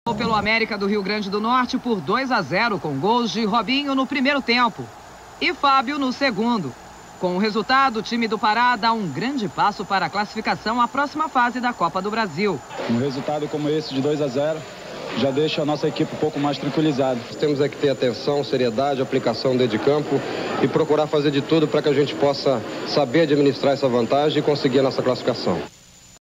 Pelo América do Rio Grande do Norte por 2-0 com gols de Robinho no primeiro tempo e Fábio no segundo. Com o resultado, o time do Pará dá um grande passo para a classificação à próxima fase da Copa do Brasil. Um resultado como esse de 2-0 já deixa a nossa equipe um pouco mais tranquilizada. Temos que ter atenção, seriedade, aplicação dentro de campo e procurar fazer de tudo para que a gente possa saber administrar essa vantagem e conseguir a nossa classificação.